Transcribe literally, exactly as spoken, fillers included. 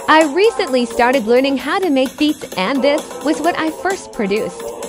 I recently started learning how to make beats, and this was what I first produced.